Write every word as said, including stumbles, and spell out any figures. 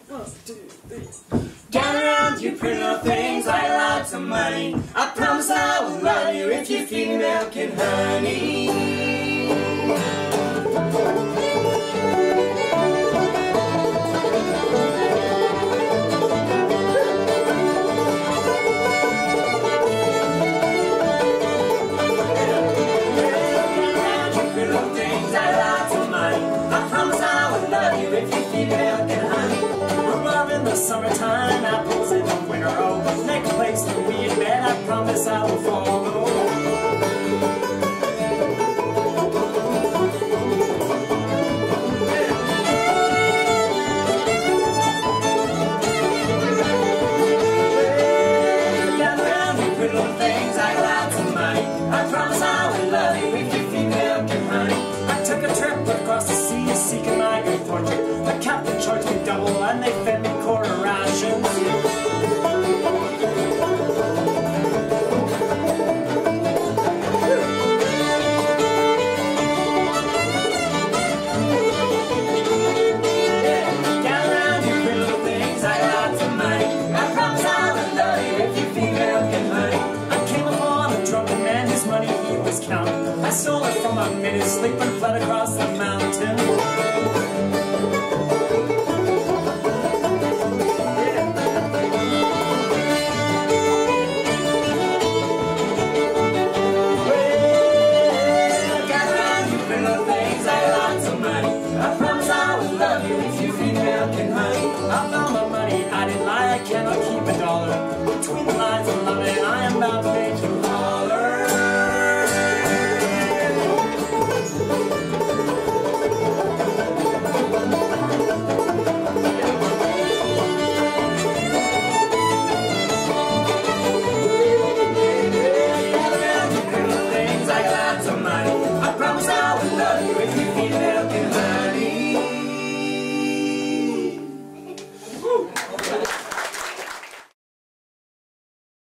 One, two, three. Gather round, you pretty little things, like lots of money. I promise I will love you if you feed me milk and honey. Summertime, apples in the winter, oh, next place to be in bed, I promise I will follow. Gather round, you pretty little things, I got lots of money. I promise I will love you if you feed milk and honey. I took a trip across the sea, seeking my good fortune. The captain charged me double and they